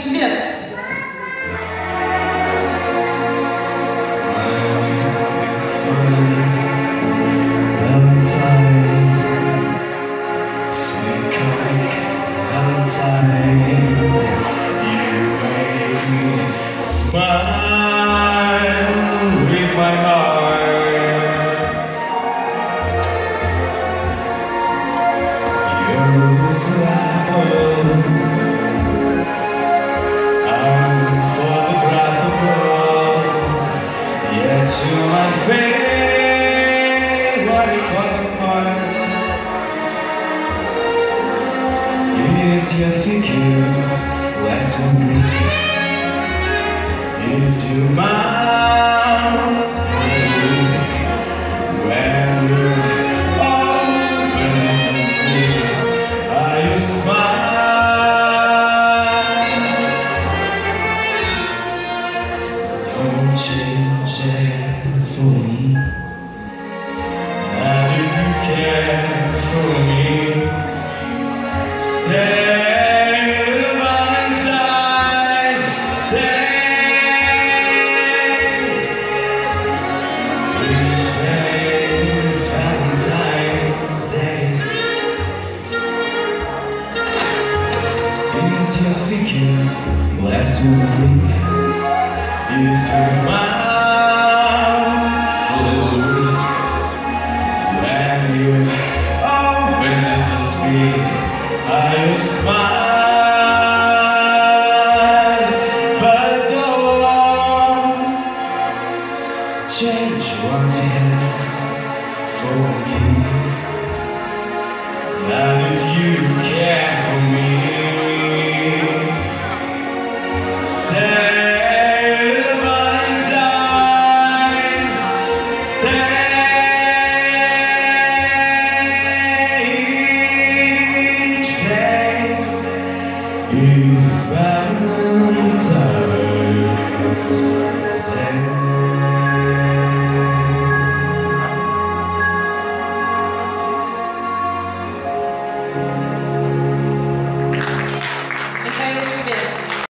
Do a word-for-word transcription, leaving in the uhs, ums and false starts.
Швеция. Is your figure less one week? Is your mouth weak when you're open to sleep? Are you smart? Don't change it for me. And if you care for me, stay. Is your figure less one week? Is your mouth full when you open to speak? Are you smart? But don't change one hair for me. And if you care for me, is Valentine.